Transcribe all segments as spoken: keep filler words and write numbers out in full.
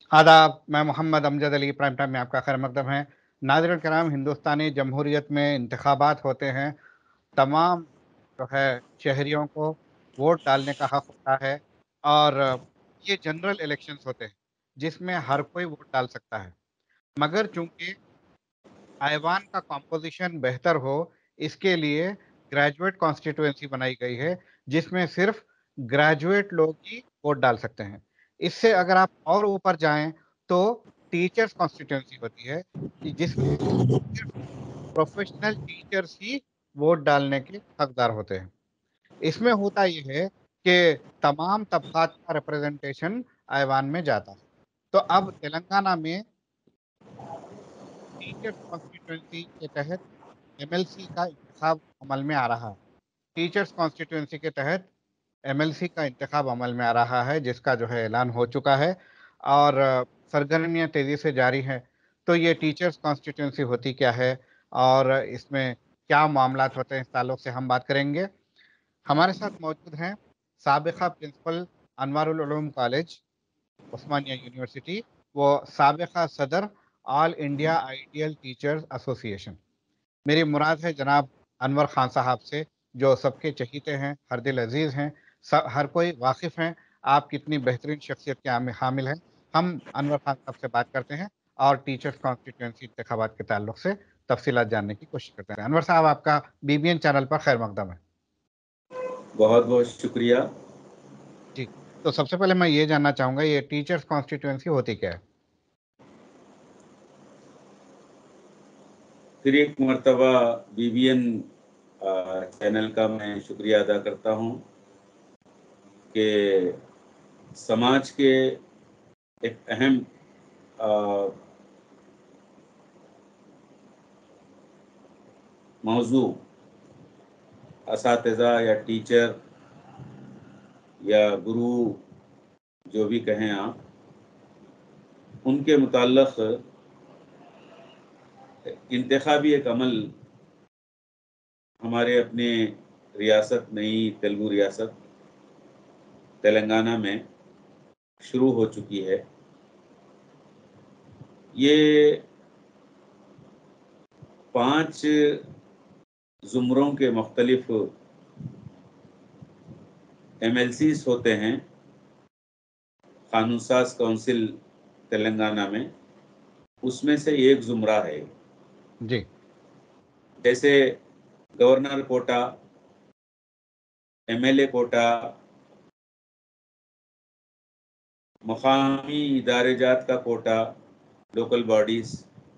आदाब, मैं Mohammad Amjad Ali prime time में आपका खैर मकदम है। नाज़रीन कराम, हिंदुस्तानी जमहूरियत में इंतखाबात होते हैं। तमाम जो है शहरियों को वोट डालने का हक होता है और ये जनरल इलेक्शंस होते हैं जिसमें हर कोई वोट डाल सकता है। मगर चूंकि ऐवान का कॉम्पोजिशन बेहतर हो, इसके लिए ग्रेजुएट कॉन्स्टिट्यूएंसी बनाई गई है जिसमें सिर्फ ग्रेजुएट लोग ही वोट डाल सकते हैं। इससे अगर आप और ऊपर जाएं तो टीचर्स कॉन्स्टिट्यूएंसी होती है कि जिसमें सिर्फ प्रोफेशनल टीचर्स ही वोट डालने के हकदार होते हैं। इसमें होता यह है कि तमाम तबकात का रिप्रेजेंटेशन ऐवान में जाता है। तो अब तेलंगाना में टीचर्स कॉन्स्टिट्यूएंसी के तहत एमएलसी का इंतखाब अमल में आ रहा है। टीचर्स कॉन्स्टिट्यूएंसी के तहत एमएलसी का इंतखाब अमल में आ रहा है जिसका जो है ऐलान हो चुका है और अ, सरगर्मियाँ तेज़ी से जारी हैं। तो ये टीचर्स कॉन्स्टिट्यूएंसी होती क्या है और इसमें क्या मामलात होते हैं, इस ताल्लुक से हम बात करेंगे। हमारे साथ मौजूद हैं साबिक़ा principal Anwarul Uloom college, Osmania university, वो साबिक़ा सदर all India ideal teachers association. मेरी मुराद है जनाब अनवर खान साहब से, जो सबके चहीते हैं, हर दिल अजीज़ हैं, स हर कोई वाकिफ़ हैं, आप कितनी बेहतरीन शख्सियत के आमि हामिल हैं। हम अनवर खान साहब से बात करते हैं और टीचर्स कॉन्स्टिट्यूएंसी इंतखाबात के ताल्लुक से तफ़सीलात जानने की कोशिश करते हैं। अनवर साहब, आपका बीबीएन चैनल पर खैर मकदम है। बहुत बहुत शुक्रिया। जी, तो सबसे पहले मैं ये जानना चाहूँगा, ये टीचर्स कॉन्स्टिट्यूएंसी होती क्या है? फिर एक मर्तबा बीबीएन चैनल का मैं शुक्रिया अदा करता हूँ कि समाज के एक अहम आ, मौजू असातिज़ा या टीचर या गुरु जो भी कहें आप, उनके मुताल्लिक़ इंतखाबी एक अमल हमारे अपने रियासत, नई तेलुगु रियासत तेलंगाना में शुरू हो चुकी है। ये पाँच ज़ुमरों के मुख्तलिफ एमएलसीज होते हैं कानून साज काउंसिल तेलंगाना में, उसमें से एक ज़ुमरा है। जी, जैसे गवर्नर कोटा, एमएलए कोटा, मकामी इदारे जात का quota, local bodies,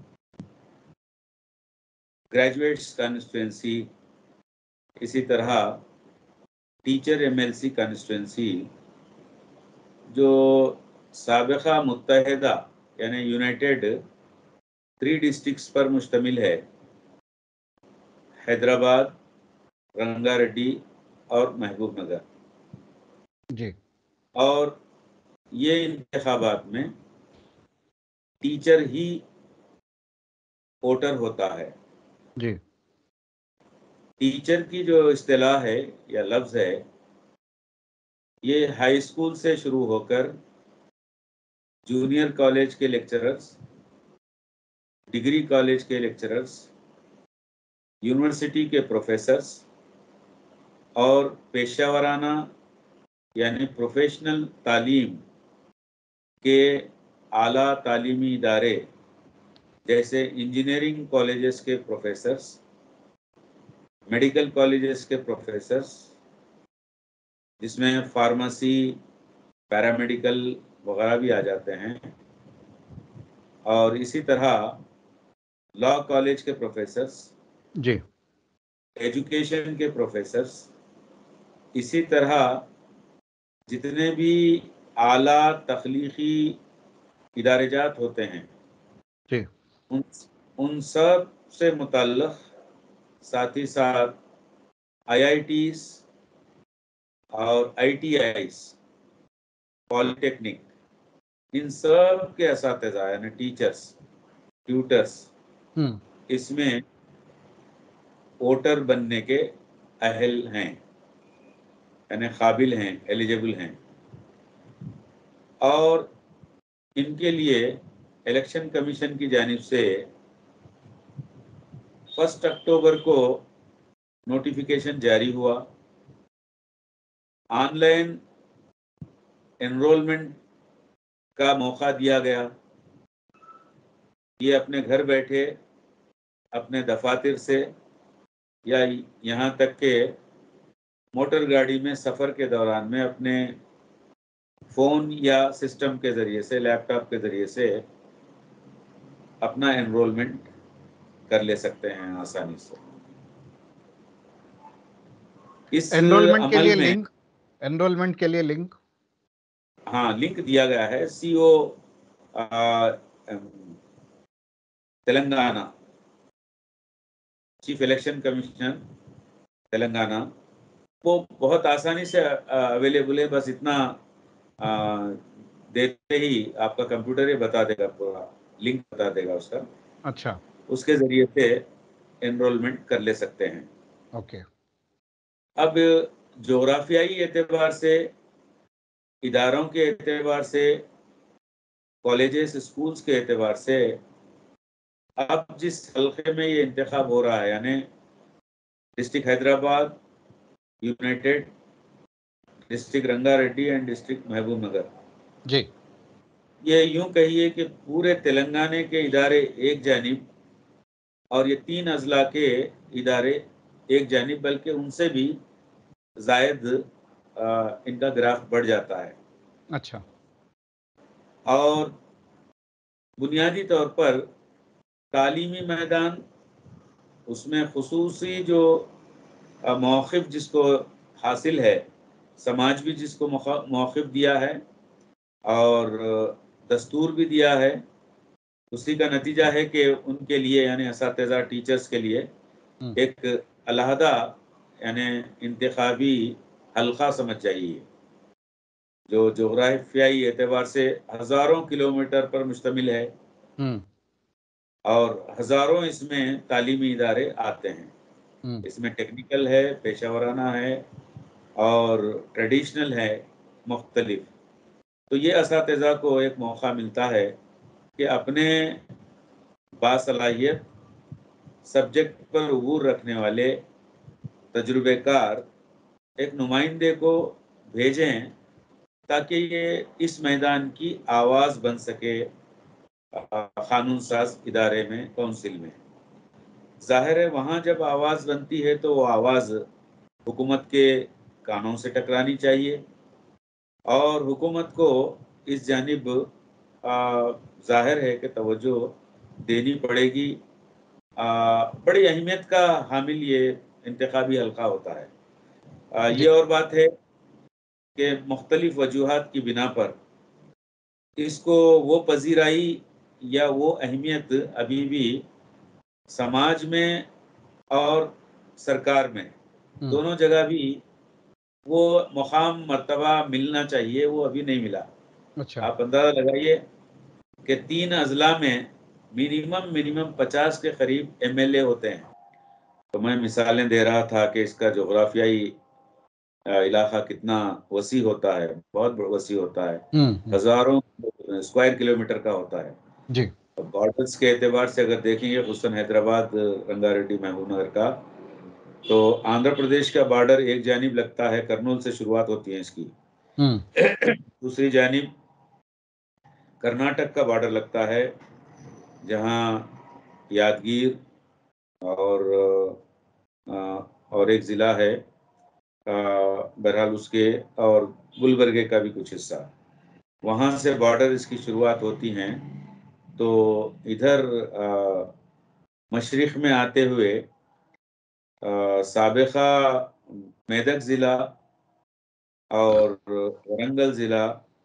graduates constituency, इसी तरह टीचर एमएलसी कॉन्स्टिट्यूएंसी जो साबिक़ा मुत्तहिदा यानी यूनाइटेड थ्री डिस्ट्रिक्ट्स पर मुश्तमिल है, हैदराबाद, रंगारेड्डी और महबूब नगर। जी, और ये इंतखाबात में टीचर ही वोटर होता है। जी, टीचर की जो इस्तिलाह है या लफ्ज़ है, ये हाई स्कूल से शुरू होकर जूनियर कॉलेज के लेक्चरर्स, डिग्री कॉलेज के लेक्चरर्स, यूनिवर्सिटी के प्रोफेसर्स और पेशा वराना यानी प्रोफेशनल तालीम के आला तालीमी इदारे जैसे इंजीनियरिंग कॉलेजेस के प्रोफेसर्स, मेडिकल कॉलेजेस के प्रोफेसर्स, जिसमें फार्मेसी, पैरामेडिकल वगैरह भी आ जाते हैं, और इसी तरह लॉ कॉलेज के प्रोफेसर्स, जी, एजुकेशन के प्रोफेसर्स, इसी तरह जितने भी आला तख्लीकी इदारेजात होते हैं, जी, उन उन सब से मुतल्लक़, साथ ही साथ आईआईटीज़ और आईटीआईज़, पॉलिटेक्निक, इन सब के असातिज़ा यानी टीचर्स, ट्यूटर्स हुँ, इसमें वोटर बनने के अहल हैं, यानी काबिल हैं, एलिजिबल हैं। और इनके लिए इलेक्शन कमीशन की जानिब से फर्स्ट अक्टूबर को नोटिफिकेशन जारी हुआ। ऑनलाइन एनरोलमेंट का मौका दिया गया। ये अपने घर बैठे अपने दफातर से या यहाँ तक के मोटर गाड़ी में सफ़र के दौरान में अपने फ़ोन या सिस्टम के ज़रिए से, लैपटॉप के ज़रिए से अपना एनरोलमेंट कर ले सकते हैं आसानी से। इस एनरोलमेंट के अमल लिए में लिंक एनरोलमेंट के लिए लिंक हाँ लिंक दिया गया है। CEO Telangana, chief election commissioner Telangana, वो बहुत आसानी से अवेलेबल है। बस इतना आ, देते ही आपका कंप्यूटर ही बता देगा, पूरा लिंक बता देगा उसका। अच्छा, उसके जरिए से एनरोलमेंट कर ले सकते हैं। ओके। अब जोग्राफियाई एतबार से, इदारों के एतबार से, कॉलेजेस स्कूल्स के एतबार से अब जिस हल्के में ये इंतखाब हो रहा है, यानी district Hyderabad, united, district Rangareddy and district Mahbub Nagar, जी, ये यूं कहिए कि पूरे तेलंगाना के इदारे एक जानिब और ये तीन अजला के इदारे एक जानिब, बल्कि उनसे भी जायद इनका ग्राफ बढ़ जाता है। अच्छा, और बुनियादी तौर पर तालीमी मैदान, उसमें खुसूसी जो मौक़िफ़ जिसको हासिल है, समाज भी जिसको मौक़िफ़ दिया है और दस्तूर भी दिया है, उसी का नतीजा है कि उनके लिए यानी असातिज़ा टीचर्स के लिए एक अलहदा यानी इंतखाबी हल्का समझ चाहिए, जो जोग्राफियाई एतबार से हज़ारों किलोमीटर पर मुश्तमिल है और हज़ारों इसमें तालीमी इदारे आते हैं। इसमें टेक्निकल है, पेशावराना है और ट्रेडिशनल है, मुख्तलिफ। तो ये असातिज़ा को एक मौका मिलता है कि अपने बासलाहियत सब्जेक्ट पर उबूर रखने वाले तजुर्बेकार एक नुमाइंदे को भेजें ताकि ये इस मैदान की आवाज़ बन सके कानून साज इदारे में, काउंसिल में। ज़ाहिर है वहाँ जब आवाज़ बनती है तो वो आवाज़ हुकूमत के कानों से टकरानी चाहिए और हुकूमत को इस जानिब ज़ाहिर है कि तवज्जो देनी पड़ेगी। आ, बड़ी अहमियत का हामिल ये इंतखाबी हल्का होता है। आ, ये और बात है कि मुख्तलिफ वजूहात की बिना पर इसको वो पजीराई या वो अहमियत अभी भी समाज में और सरकार में दोनों जगह भी वो मुकाम मर्तबा मिलना चाहिए, वो अभी नहीं मिला। अच्छा, आप अंदाजा लगाइए कि तीन अजला में मिनिमम मिनिमम पचास के करीब एमएलए होते हैं। तो मैं मिसालें दे रहा था कि इसका जोग्राफियाई इलाका कितना वसी होता है, बहुत वसी होता है, हजारों स्क्वायर किलोमीटर का होता है। जी, बॉर्डर्स के एतबार से अगर देखेंगे खुसूसन हैदराबाद, रंगारेड्डी, महबूब नगर का, तो आंध्र प्रदेश का बॉर्डर एक जानिब लगता है, कर्नूल से शुरुआत होती है इसकी। दूसरी जानिब कर्नाटक का बॉर्डर लगता है, जहां यादगीर और और एक ज़िला है बहरहाल उसके, और गुलबर्गे का भी कुछ हिस्सा, वहाँ से बॉर्डर इसकी शुरुआत होती हैं। तो इधर मशरिक़ में आते हुए साबिक़ा मेदक ज़िला और वरंगल ज़िला,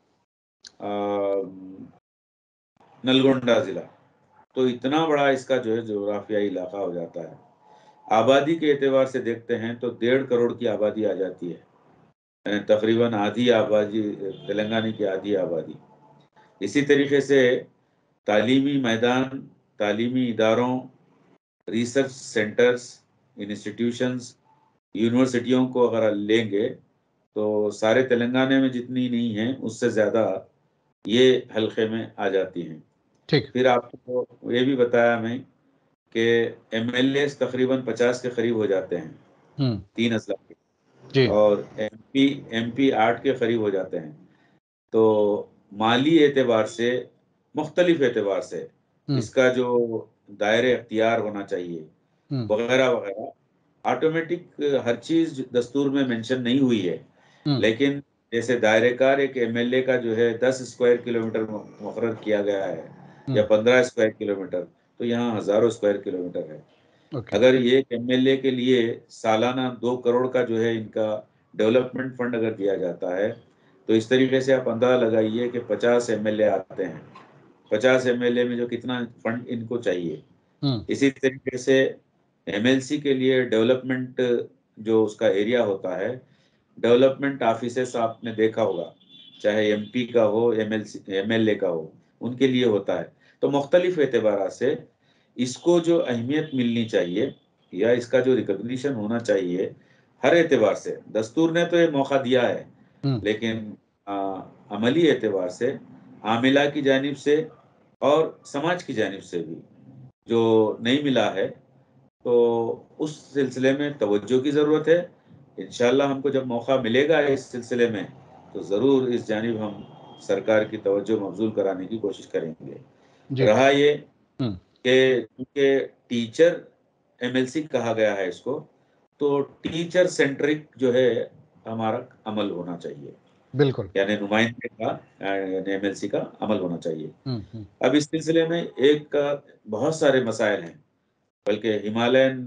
नलगोंडा ज़िला, तो इतना बड़ा इसका जो है जोग्राफियाई इलाका हो जाता है। आबादी के एतबार से देखते हैं तो डेढ़ करोड़ की आबादी आ जाती है, यानी तकरीबन आधी आबादी तेलंगाना की आधी आबादी। इसी तरीके से तालीमी मैदान, तालीमी इदारों, रिसर्च सेंटर्स, इंस्टीट्यूशंस, यूनिवर्सिटियों को अगर लेंगे तो सारे तेलंगाना में जितनी नहीं है उससे ज़्यादा ये हल्के में आ जाती हैं। ठीक। फिर आपको ये भी बताया मैं कि एमएलए तकरीबन पचास के करीब हो जाते हैं, हम्म। तीन असला के, जी। और एमपी एमपी आठ के करीब हो जाते हैं। तो माली एतबार से, मुख्तलिफ एतबार से हम्म। इसका जो दायरे अख्तियार होना चाहिए हम्म। वगैरह वगैरह, ऑटोमेटिक हर चीज दस्तूर में मेंशन नहीं हुई है, हम्म। लेकिन जैसे दायरेकार एक एमएलए का जो है दस स्क्वायर किलोमीटर मुकर्रर किया गया है या हम्म। पंद्रह स्क्वायर किलोमीटर, तो यहाँ हजारों स्क्वायर किलोमीटर है। ओके। अगर ये एमएलए के लिए सालाना दो करोड़ का जो है इनका डेवलपमेंट फंड अगर दिया जाता है, तो इस तरीके से आप अंदाजा लगाइए कि पचास एमएलए आते हैं, पचास एमएलए में जो कितना फंड इनको चाहिए। हम्म। इसी तरीके से एमएलसी के लिए डेवलपमेंट जो उसका एरिया होता है, डेवलपमेंट ऑफिसेस आपने देखा होगा, चाहे एमपी का हो, एमएलसी एमएलए का हो, उनके लिए होता है। तो मुख्तलिफ एतबार से इसको जो अहमियत मिलनी चाहिए या इसका जो रिकग्निशन होना चाहिए, हर एतबार से दस्तूर ने तो ये मौका दिया है, हम्म। लेकिन आ, अमली एतबार से, आमिला की जानिब से और समाज की जानिब से भी जो नहीं मिला है, तो उस सिलसिले में तवज्जो की ज़रूरत है। इंशाल्लाह हमको जब मौका मिलेगा इस सिलसिले में, तो ज़रूर इस जानिब हम सरकार की तवज्जो मबजूल कराने की कोशिश करेंगे। जी। रहा ये हम्म। कि चूँकि टीचर एमएलसी कहा गया है इसको, तो टीचर सेंट्रिक जो है हमारा अमल होना चाहिए, बिल्कुल। यानी नुमाइंदे का, यानी एमएलसी का अमल होना चाहिए। हम्म। हम्म। अब इस सिलसिले में एक बहुत सारे मसाइल हैं, बल्कि हिमालयन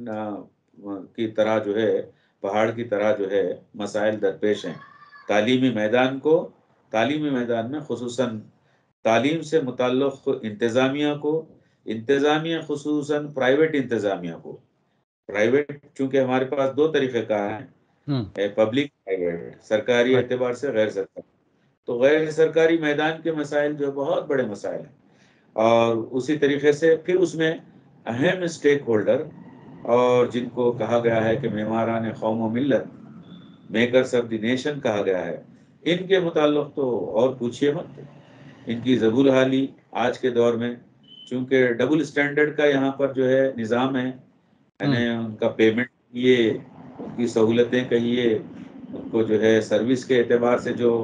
की तरह जो है, पहाड़ की तरह जो है मसाइल दरपेश हैं। तालीमी मैदान को, तालीमी मैदान में खुसूसन तालीम से मुताल्लिक़ इंतज़ामिया को, इंतज़ामिया खुसूसन प्राइवेट इंतज़ामिया को, प्राइवेट चूँकि हमारे पास दो तरीक़े का हम्म। है, पब्लिक प्राइवेट, सरकारी राइट। एतबार से गैर सरकारी। तो गैर सरकारी मैदान के मसाइल जो बहुत बड़े मसाइल हैं, और उसी तरीके से फिर उसमें अहम स्टेक होल्डर और जिनको कहा गया है कि मेमारान कौम व मिल्लत, मेकर्स ऑफ द नेशन कहा गया है, इनके मुताल्लिक़ तो और पूछिए मत। इनकी ज़बूर हाली आज के दौर में, चूँकि डबल स्टैंडर्ड का यहाँ पर जो है निज़ाम है, हम्म। यानी उनका पेमेंट कहिए, उनकी सहूलतें कहिए, उनको जो है सर्विस के एतबार से जो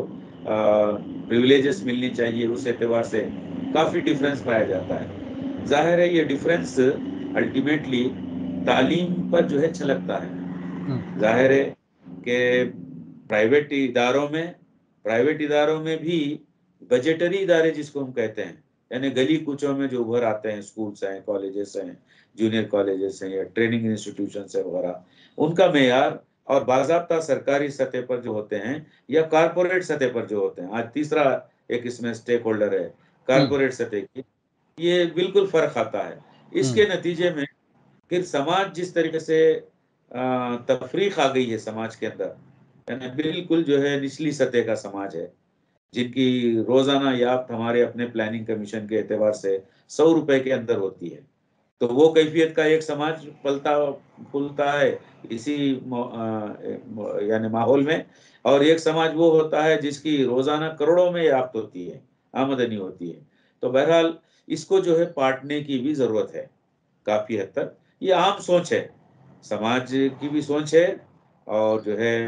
प्रिविलेजेस मिलनी चाहिए उस एतबार से काफ़ी डिफरेंस पाया जाता है। ज़ाहिर है ये डिफरेंस अल्टीमेटली तालीम पर जो है छलकता हम्म। है। ज़ाहिर है कि प्राइवेट इदारों में प्राइवेट इदारों में भी बजटरी इदारे जिसको हम कहते हैं, यानी गली कूचों में जो उभर आते हैं, स्कूल्स हैं, कॉलेजेस हैं, जूनियर कॉलेजेस हैं या ट्रेनिंग इंस्टीट्यूशंस है वगैरह, उनका मेयार और बाज़ाब्ता सरकारी सतह पर जो होते हैं या कारपोरेट सतह पर जो होते हैं, आज तीसरा एक इसमें स्टेक होल्डर है हम्म। कारपोरेट सतह की, ये बिल्कुल फ़र्क आता है। हम्म। इसके नतीजे में फिर समाज जिस तरीके से तफरीक आ गई है समाज के अंदर, यानी बिल्कुल जो है निचली सतह का समाज है, जिनकी रोज़ाना याफ्त हमारे अपने प्लानिंग कमीशन के एतबार से सौ रुपए के अंदर होती है। तो वो कैफियत का एक समाज पलता फूलता है इसी यानी माहौल में, और एक समाज वो होता है जिसकी रोज़ाना करोड़ों में याफ्त होती है, आमदनी होती है। तो बहरहाल इसको जो है पाटने की भी ज़रूरत है काफ़ी हद तक। ये आम सोच है, समाज की भी सोच है, और जो है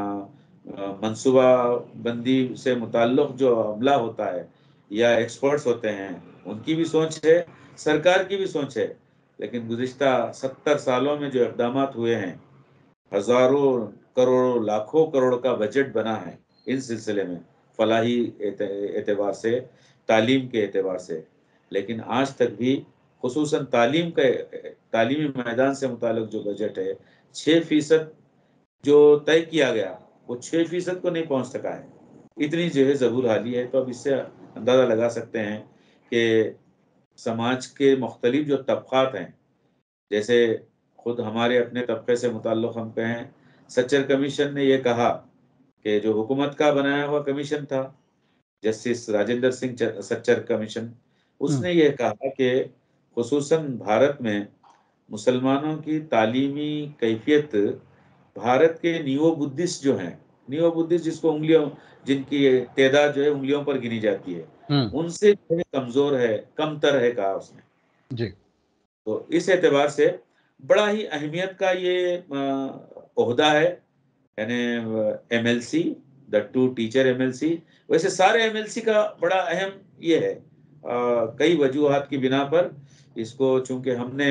मनसूबा बंदी से मुताल्लिक़ जो अमला होता है या एक्सपर्ट्स होते हैं, उनकी भी सोच है, सरकार की भी सोच है। लेकिन गुज़िश्ता सत्तर सालों में जो इक़दामात हुए हैं, हज़ारों करोड़ों लाखों करोड़ का बजट बना है इन सिलसिले में, फलाही एतबार से, तालीम के एतबार से, लेकिन आज तक भी खुसूसन तालीम के तालीमी मैदान से मुताल्लिक़ जो बजट है, छः फीसद जो तय किया गया, वो छः फीसद को नहीं पहुँच सका है। इतनी जो है ज़बूर हाली है। तो अब इससे अंदाज़ा लगा सकते हैं कि समाज के मुख्तलिफ जो तबक़ात हैं, जैसे खुद हमारे अपने तबक़े से मुताल्लिक़ हम कहें, सच्चर कमीशन ने ये कहा कि जो हुकूमत का बनाया हुआ कमीशन था, जस्टिस राजेंद्र सिंह सच्चर कमीशन, हम्म। उसने ये कहा कि खुसूसन भारत में मुसलमानों की तालीमी कैफियत भारत के नियो बुद्धिस्ट जो हैं, नियो बुद्धिस्ट जिसको उंगलियों, जिनकी तादाद जो है उंगलियों पर गिनी जाती है, उनसे जो है कमजोर है, कमतर है कहा उसने जी। तो इस एतबार से बड़ा ही अहमियत का ये ओहदा है, यानी MLC, the two teacher MLC. वैसे सारे एमएलसी का बड़ा अहम ये है, आ, कई वजूहात की बिना पर इसको, चूंकि हमने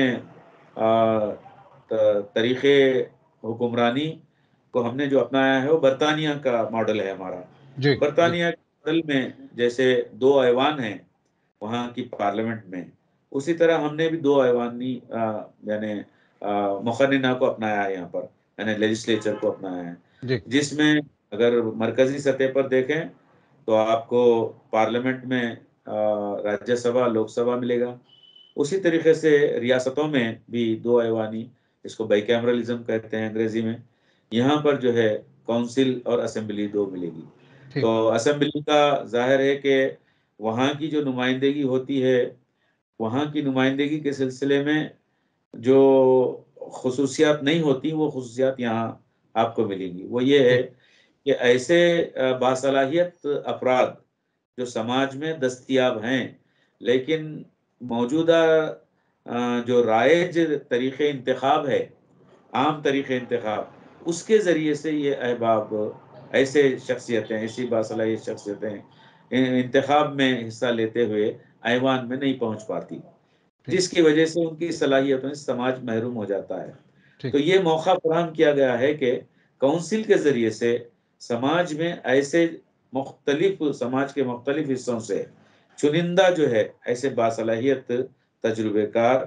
तरीक़े हुक्मरानी को हमने जो अपनाया है वो बरतानिया का मॉडल है हमारा। जी, बरतानिया के मॉडल में जैसे दो ऐवान हैं वहाँ की पार्लियामेंट में, उसी तरह हमने भी दो ऐवानी यानी मुखन्निना को अपनाया है यहाँ पर, यानी लेजिस्लेचर को अपनाया है, जिसमें अगर मरकजी सतह पर देखें तो आपको पार्लियामेंट में राज्यसभा लोकसभा मिलेगा, उसी तरीके से रियासतों में भी दो ऐवानी, इसको बाइकैमरलिज्म कहते हैं अंग्रेजी में, यहाँ पर जो है काउंसिल और असेंबली दो मिलेगी। तो असेंबली का जाहिर है कि वहाँ की जो नुमाइंदगी होती है, वहाँ की नुमाइंदगी के सिलसिले में जो खुसूसियात नहीं होती वो खुसूसियात यहाँ आपको मिलेंगी। वो ये है कि ऐसे बासलाहियत अफराद जो समाज में दस्तयाब हैं, लेकिन मौजूदा जो राइज तरीक़े इंतखाब है, आम तरीक़े इंतखाब, उसके ज़रिए से ये अहबाब ऐसे शख्सियतें, ऐसी बासलाहियत शख्सियतें इंतखाब में हिस्सा लेते हुए ऐवान में नहीं पहुँच पाती, जिसकी वजह से उनकी सलाहियतों से समाज महरूम हो जाता है। तो ये मौका फराहम किया गया है कि काउंसिल के ज़रिए से समाज में ऐसे मुख्तलिफ, समाज के मुख्तलिफ हिस्सों से चुनिंदा जो है ऐसे बासलाहियत तजुर्बेकार,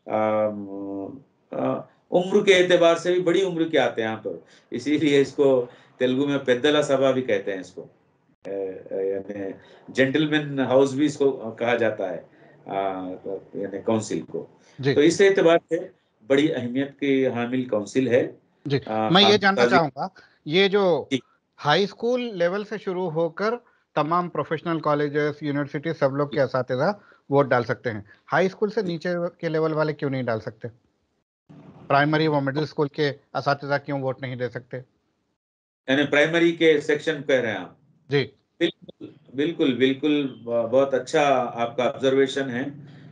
उम्र के एतबार से भी बड़ी उम्र के आते हैं यहाँ पर, इसीलिए इसको तेलुगु में पेद्दला सभा भी कहते हैं, इसको यानी जेंटलमैन हाउस भी इसको कहा जाता है, यानी काउंसिल को। तो इस एतबार से बड़ी अहमियत की हामिल काउंसिल है। जी, मैं ये जानना चाहूँगा, ये जो हाई स्कूल लेवल से शुरू होकर तमाम प्रोफेशनल कॉलेजेस, यूनिवर्सिटी, सब लोग के असातिज़ा वोट डाल सकते हैं, हाई स्कूल से नीचे के लेवल वाले क्यों नहीं डाल सकते? प्राइमरी व मिडिल स्कूल के असातिज़ा क्यों वोट नहीं दे सकते? यानी प्राइमरी के सेक्शन कह रहे हैं आप? जी, बिल्कुल बिल्कुल बिल्कुल, बहुत अच्छा आपका ऑब्जर्वेशन है,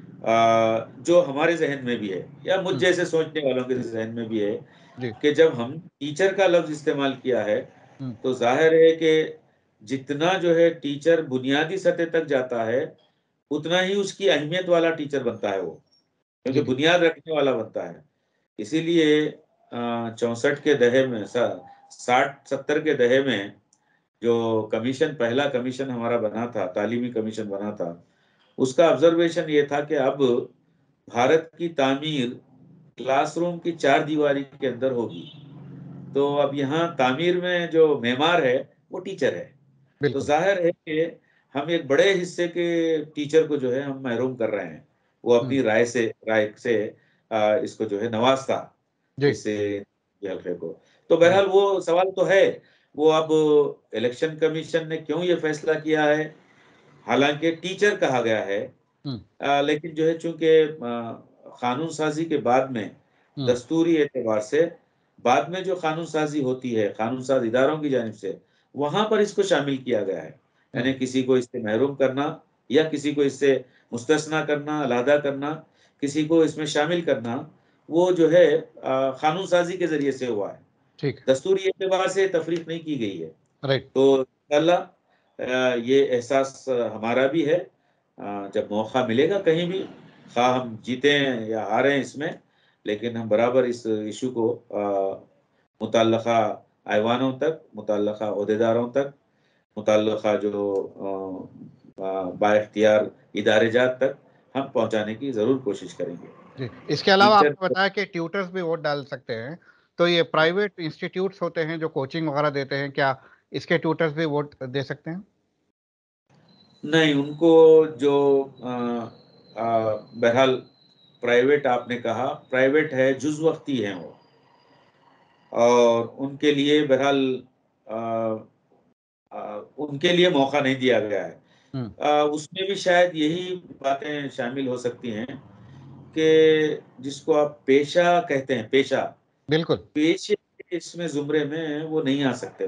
जो हमारे जहन में भी है या मुझ जैसे सोचने वालों के जहन में भी है कि जब हम टीचर का लफ्ज इस्तेमाल किया है तो जाहिर है कि जितना जो है टीचर बुनियादी सतह तक जाता है उतना ही उसकी अहमियत वाला टीचर बनता है वो, क्योंकि बुनियाद रखने वाला बनता है। इसीलिए चौसठ के दहे में, साठ सत्तर के दहे में जो कमीशन, पहला कमीशन हमारा बना था, तालीमी कमीशन बना था, उसका ऑब्जर्वेशन ये था कि अब भारत की तामीर क्लासरूम की चार दीवारी के अंदर होगी, तो अब यहाँ तामीर में जो मेमार है वो टीचर है। तो जाहिर है कि हम एक बड़े हिस्से के टीचर को जो है हम महरूम कर रहे हैं, वो अपनी राय से राय से आ, इसको जो है नवाजता इससे हल्के को। तो बहरहाल वो सवाल तो है, वो अब इलेक्शन कमीशन ने क्यों ये फैसला किया है, हालांकि टीचर कहा गया है, आ, लेकिन जो है चूंकि कानून साजी के बाद में दस्तूरी एतबार से बाद में जो कानून साजी होती है कानून साज इदारों की जानिब से, वहां पर इसको शामिल किया गया है, यानी किसी को इससे महरूम करना या किसी को इससे मुस्तस्ना करना, अलहदा करना, किसी को इसमें शामिल करना, वो जो है कानून साजी के जरिए से हुआ है, दस्तूरी एतबार से तफरीक नहीं की गई है। तो इंशाअल्लाह ये एहसास हमारा भी है, जब मौका मिलेगा कहीं भी, खा हम जीते हैं या हारे हैं इसमें, लेकिन हम बराबर इस इशू को मुतल्लका ऐवानों तक, मुतल्लका ओहदेदारों तक, मुतल्लका जो बाइख्तियार इदारेजात तक हम पहुंचाने की जरूर कोशिश करेंगे। जी, इसके अलावा आपने बताया कि ट्यूटर्स भी वोट डाल सकते हैं, तो ये प्राइवेट इंस्टीट्यूट्स होते हैं जो कोचिंग वगैरह देते हैं, क्या इसके ट्यूटर्स भी वोट दे सकते हैं? नहीं, उनको जो बहरहाल प्राइवेट आपने कहा, प्राइवेट है, जुज़ वक्ती हैं वो, और उनके लिए बहरहाल उनके लिए मौका नहीं दिया गया है। आ, उसमें भी शायद यही बातें शामिल हो सकती हैं कि जिसको आप पेशा कहते हैं, पेशा, बिल्कुल, पेशे इसमें जुमरे में वो नहीं आ सकते, वो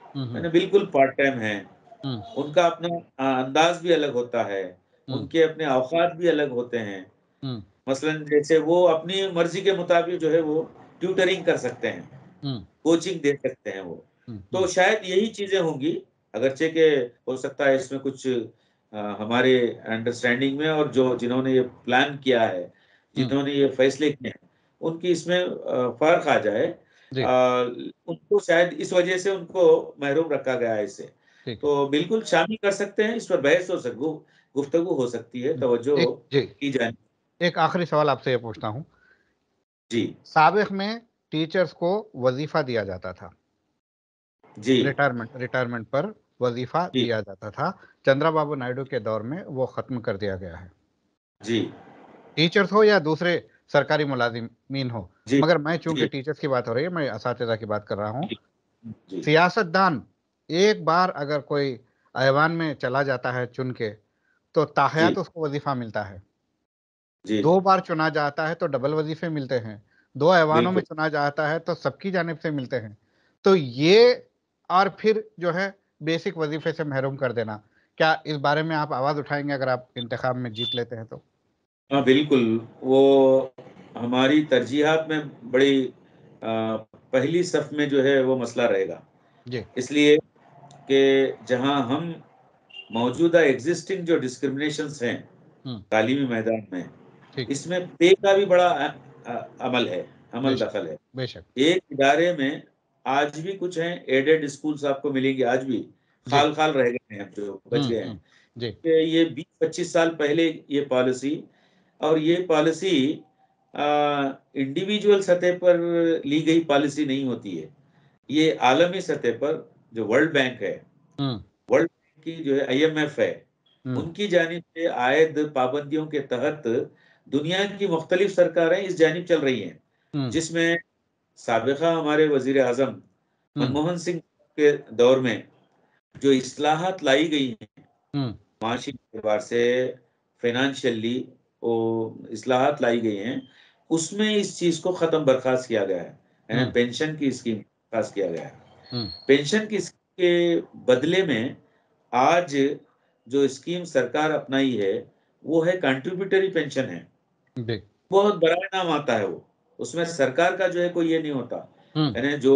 मैंने बिल्कुल पार्ट टाइम है, हम्म उनका अपना अ, अंदाज भी अलग होता है, हम्म उनके अपने औकात भी अलग होते हैं। हम्म मसलन जैसे वो अपनी मर्जी के मुताबिक जो है वो ट्यूटरिंग कर सकते हैं, हम्म कोचिंग दे सकते हैं वो। हम्म तो हम्म शायद यही चीजें होंगी, अगरचे के हो सकता है इसमें कुछ अ, हमारे अंडरस्टैंडिंग में, और जो जिन्होंने ये प्लान किया है, हम्म, जिन्होंने ये फैसले किए हैं, उनकी इसमें अ, फर्क आ जाए। जी अ, उनको शायद इस वजह से उनको महरूम रखा गया है इससे। ठीक है। तो बिल्कुल शामिल कर सकते हैं, इस पर बहस हो सक गुफ्तगू हो सकती है, हम्म, तवज्जो एक जी की जाए। एक आखिरी सवाल आपसे ये पूछता हूँ। जी साबिक में टीचर्स को वजीफा दिया जाता था, जी रिटायरमेंट रिटायरमेंट पर वजीफा जी दिया जाता था। चंद्रबाबू नायडू के दौर में वो खत्म कर दिया गया है। जी टीचर्स हो या दूसरे सरकारी मुलाजिमीन हो, जी मगर मैं चूंकि जी टीचर्स की बात हो रही है, मैं असातिज़ा की बात कर रहा हूँ। जी जी सियासतदान एक बार अगर कोई ऐवान में चला जाता है चुन के, तो ताहयात जी उसको वजीफा मिलता है। जी दो बार चुना जाता है तो डबल वजीफे मिलते हैं। दो ऐवानों में बिल्कुल। चुना जाता है तो सबकी जानिब से मिलते हैं। तो ये और फिर जो है बेसिक वजीफे से महरूम कर देना, क्या इस बारे में आप आवाज उठाएंगे अगर आप इंतखाब में जीत लेते हैं तो? हाँ बिल्कुल, वो हमारी तरजीहात में बड़ी अ, पहली सफ में जो है वो मसला रहेगा। जी। इसलिए कि जहाँ हम मौजूदा एग्जिस्टिंग जो डिस्क्रिमिनेशंस हैं हम्म। तालीमी मैदान में, ठीक। इसमें पे का भी बड़ा अ, अ, अमल है, अमल बेशक। दखल है। बेशक। एक इदारे में आज भी कुछ हैं एडेड स्कूल्स आपको मिलेंगे, आज भी जी। खाल खाल रह गए हैं, जो बच हम्म गए हैं। हम्म जी। कि ये बीस पच्चीस साल पहले ये पॉलिसी, और ये पॉलिसी इंडिविजुअल सतह पर ली गई पॉलिसी नहीं होती है। ये आलमी सतह पर जो वर्ल्ड बैंक है, हम्म वर्ल्ड बैंक की जो है आई एम एफ है, हम्म उनकी जानिब से आयद पाबंदियों के तहत दुनिया की मुख्तलिफ सरकारें इस जानिब चल रही हैं, हम्म जिसमें साबिका हमारे वजीर आजम हम्म मनमोहन सिंह के दौर में जो इस्लाहात लाई गई हैं, हम्म माशी एतबार से, फाइनेंशियली वो इस्लाहात लाई गई हैं, उसमें इस चीज को खत्म बर्खास्त किया गया है। यानी हम्म पेंशन की स्कीम बर्खास्त किया गया है। हम्म पेंशन की स्कीम के बदले में आज जो स्कीम सरकार अपनाई है, वो है कंट्रीब्यूटरी पेंशन है। जी। बहुत बड़ा नाम आता है वो, उसमें सरकार का जो है कोई ये नहीं होता। हम्म यानी जो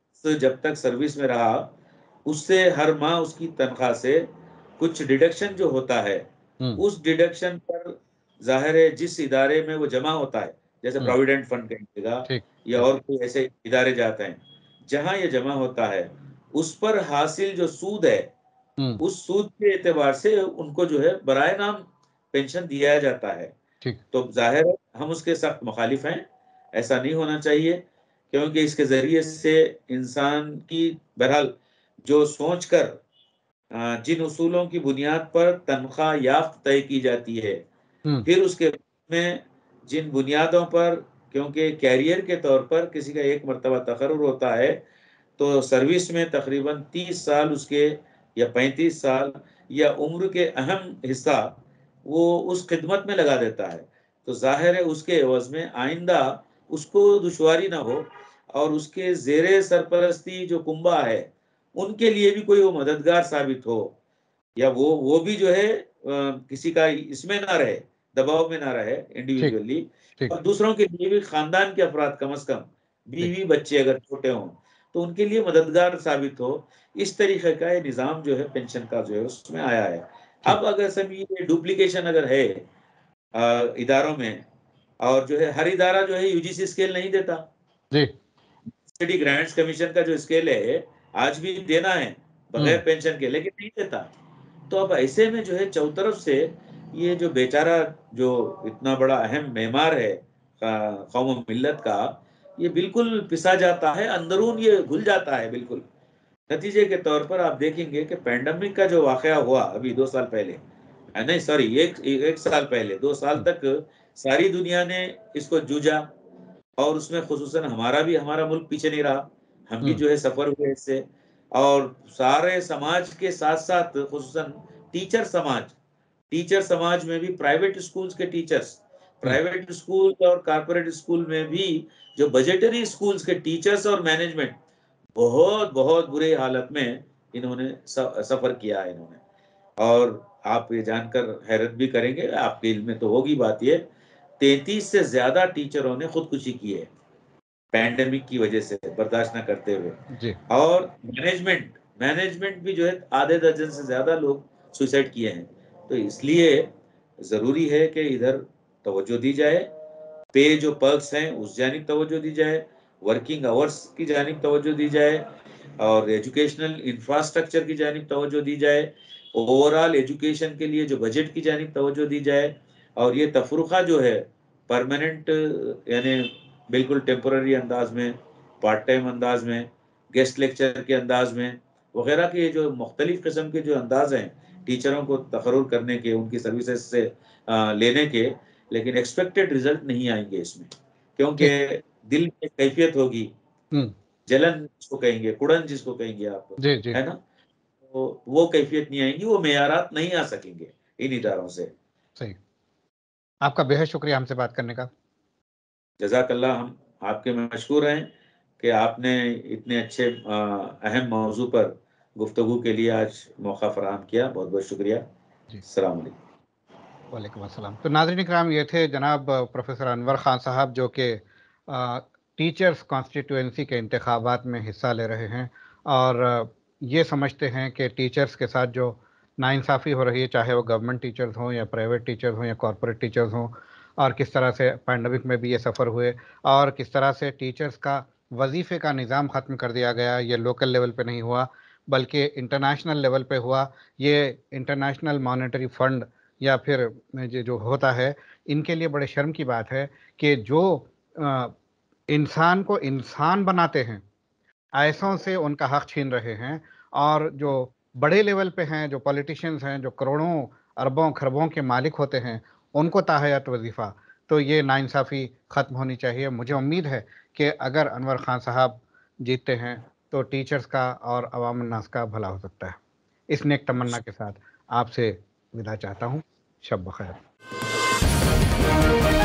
जब तक सर्विस में रहा, उससे हर माह उसकी तनख्वाह से कुछ डिडक्शन जो होता है, हम्म उस डिडक्शन पर जाहिर है जिस इदारे में वो जमा होता है, जैसे हम्म प्रोविडेंट फंड कहिएगा ठीक। या ठीक। और कोई ऐसे इदारे जाते हैं, जहां ये जमा होता है, उस पर हासिल जो सूद है, हम्म उस सूद के एतबार से उनको जो है बराए नाम पेंशन दिया जाता है। ठीक। तो जाहिर है हम उसके सख्त मुखालिफ हैं, ऐसा नहीं होना चाहिए, क्योंकि इसके जरिए से इंसान की बहरहाल जो सोच कर अ, जिन उसूलों की बुनियाद पर तनख्वाह याफ्त तय की जाती है, हम्म फिर उसके में जिन बुनियादों पर, क्योंकि कैरियर के तौर पर किसी का एक मरतबा तकर्रुर होता है, तो सर्विस में तकरीबन तीस साल उसके या पैंतीस साल या उम्र के अहम हिस्सा वो उस खिदमत में लगा देता है। तो जाहिर है उसके एवज में आइंदा उसको दुश्वारी ना हो, और उसके जेरे सरपरस्ती जो कुंबा है, उनके लिए भी कोई वो मददगार साबित हो, या वो वो भी जो है अ, किसी का इसमें ना रहे, दबाव में ना रहे ठीक। इंडिविजुअली, ठीक। और दूसरों के लिए भी, खानदान के अफराद कम अज कम, ठीक। बीवी बच्चे अगर छोटे हों, तो उनके लिए मददगार साबित हो। इस तरीके का ये निज़ाम जो है पेंशन का जो है उसमें आया है। ठीक। अब अगर सब ये डुप्लीकेशन अगर है अ, इदारों में, और जो है हर इदारा जो है यू जी सी स्केल नहीं देता, जी। सिटी ग्रांट्स कमीशन का जो स्केल है आज भी देना है बगैर हम्म पेंशन के, लेकिन नहीं देता। तो अब ऐसे में जो है चौतरफ से ये जो बेचारा जो इतना बड़ा अहम मेमार है अ, कौम मिल्लत का, ये बिल्कुल पिसा जाता है, अंदरून ये घुल जाता है बिल्कुल। नतीजे के तौर पर आप देखेंगे कि पैंडेमिक का जो वाकया हुआ अभी दो साल पहले, अ, नहीं सॉरी एक एक साल पहले, दो साल हम्म तक सारी दुनिया ने इसको जूझा, और उसमें खुसूसन हमारा भी, हमारा मुल्क पीछे नहीं रहा, हम भी हम्म जो है सफर हुए इससे। और सारे समाज के साथ साथ खुसूसन टीचर समाज, टीचर समाज में भी प्राइवेट स्कूल्स के टीचर्स, हम्म प्राइवेट स्कूल और कारपोरेट स्कूल में भी जो बजटरी स्कूल्स के टीचर्स और मैनेजमेंट, बहुत बहुत बुरे हालत में इन्होंने सफ़र किया है इन्होंने। और आप ये जानकर हैरत भी करेंगे, आपके इल्म में तो होगी बात ये, तैंतीस से ज़्यादा टीचरों ने खुदकुशी की है, पैंडेमिक की वजह से बर्दाश्त न करते हुए। जी। और मैनेजमेंट मैनेजमेंट भी जो है आधे दर्जन से ज़्यादा लोग सुसाइड किए हैं। तो इसलिए ज़रूरी है कि इधर तवज्जो दी जाए, पे जो पर्क्स हैं उस जानिब तवज्जो दी जाए, वर्किंग आवर्स की जानिब तवज्जो दी जाए और एजुकेशनल इंफ्रास्ट्रक्चर की जानिब तवज्जो दी जाए, ओवरऑल एजुकेशन के लिए जो बजट की जानिब तवज्जो दी जाए। और ये तफ़रुक़ा जो है परमानेंट यानी बिल्कुल टेम्परेरी अंदाज में, पार्ट टाइम अंदाज में, गेस्ट लेक्चर के अंदाज में वगैरह के जो मुख्तलिफ किस्म के जो अंदाज हैं टीचरों को तकर्रुर करने के, उनकी सर्विसेज से आ, लेने के, लेकिन एक्सपेक्टेड रिजल्ट नहीं आएंगे इसमें, क्योंकि दिल में कैफियत होगी, जलन जिसको कहेंगे, कुड़न जिसको कहेंगे आप, जी जी है ना, तो वो कैफियत नहीं आएंगी, वो मेयारात नहीं आ सकेंगे इन इदारों से। सही। आपका बेहद शुक्रिया हमसे बात करने का। जज़ाकल्लाह, हम आपके मशकूर हैं कि आपने इतने अच्छे अहम मौजू पर गुफ्तगू के लिए आज मौका फराहम किया। बहुत बहुत शुक्रिया। अस्सलाम वालेकुम। वालेकुम अस्सलाम। तो नाज़रीन इकराम, ये थे जनाब प्रोफेसर अनवर ख़ान साहब, जो कि टीचर्स कॉन्स्टिट्यूएंसी के इंतखाबात में हिस्सा ले रहे हैं और ये समझते हैं कि टीचर्स के साथ जो नाइंसाफ़ी हो रही है, चाहे वो गवर्नमेंट टीचर्स हों या प्राइवेट टीचर्स हों या कॉर्पोरेट टीचर्स हों, और किस तरह से पैंडमिक में भी ये सफ़र हुए और किस तरह से टीचर्स का वजीफ़े का निज़ाम ख़त्म कर दिया गया। ये लोकल लेवल पे नहीं हुआ बल्कि इंटरनेशनल लेवल पे हुआ। ये इंटरनेशनल मॉनेटरी फ़ंड या फिर ये जो होता है, इनके लिए बड़े शर्म की बात है कि जो इंसान को इंसान बनाते हैं, ऐसों से उनका हक़ छीन रहे हैं। और जो बड़े लेवल पे हैं, जो पॉलिटिशियंस हैं, जो करोड़ों अरबों खरबों के मालिक होते हैं, उनको ताहयात वजीफ़ा। तो ये नाइंसाफ़ी ख़त्म होनी चाहिए। मुझे उम्मीद है कि अगर अनवर ख़ान साहब जीतते हैं तो टीचर्स का और अवाम अन्नास का भला हो सकता है। इस नेक तमन्ना के साथ आपसे विदा चाहता हूँ। शब बख़ैर।